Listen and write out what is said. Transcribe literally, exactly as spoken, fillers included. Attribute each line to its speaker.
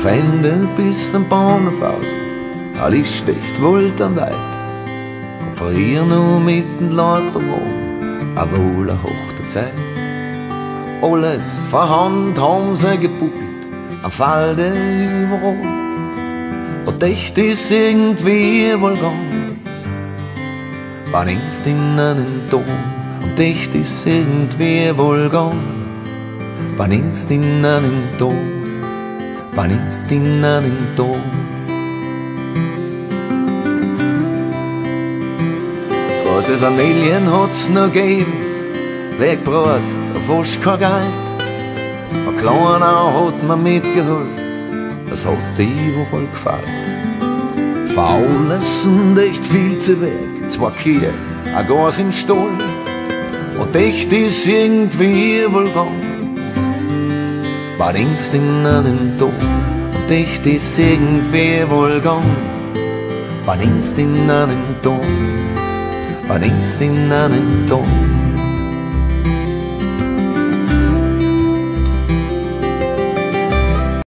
Speaker 1: Auf Ende bis zum Bahnhof aus, alles stecht woltenweit. Und vor ihr nur mitten lauter Wohn, a wohl a hochte Zeit. Alles vorhand haben sie gepuppelt, am Falde überall. Und echt ist irgendwie wohl gegangen, wann inst in einen Ton. Und echt ist irgendwie wohl gegangen, wann inst in einen Ton, wann inst in einen Ton. Große Familien hat's noch gegeben, Wegbrot, fast kein Geld. Von Kleiner hat man mitgeholfen, das hat überall gefallen. Faules und echt viel zu weg, zwei Kühe, ein Gas im Stall. Und echt ist irgendwie wohl gegangen, wann inst in einen Ton. Und echt ist irgendwie wohl gegangen, wann inst in einen Ton, wann inst in einen Ton.